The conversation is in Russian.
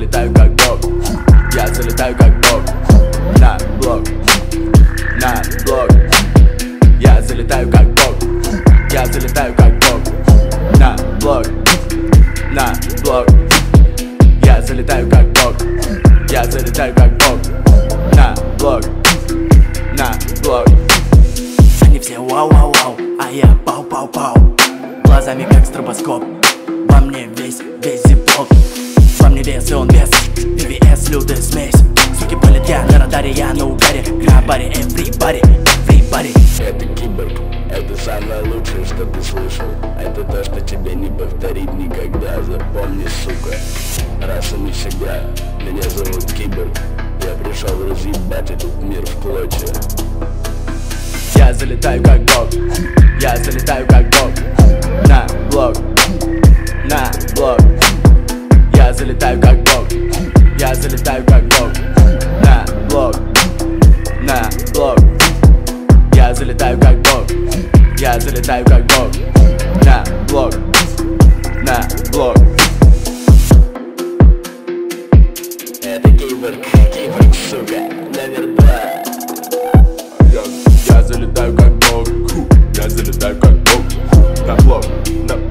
залетаю как бог, я залетаю как бог. На блок, на блок. Я залетаю как бог, я залетаю как бог. На блок, на блок. Я залетаю как бог, я залетаю как бог. На блок, на блок. Они все вау-вау-вау, а я пау-пау-пау. Глазами как стробоскоп, во мне весь зиплок. Во мне вес и он вес, ПВС, лютая смесь. Суки палят, я на радаре, я на угаре. Грабари, everybody, everybody. Это киборг, это самое лучшее, что ты слышал. Это то, что тебе не повторить никогда. Запомни, сука, раз и навсегда. Меня зовут Киборг, я пришел разъебать этот мир в клочья. Я залетаю как бог, я залетаю как бог. На блок, на блок. Я залетаю как бог, я залетаю как бог. На блок, на блок. Я залетаю как бог, я залетаю как бог. На блок, на блок. Это киборг, сука, номер 2. Я залетаю как бог, я залетаю как бог. На блок, на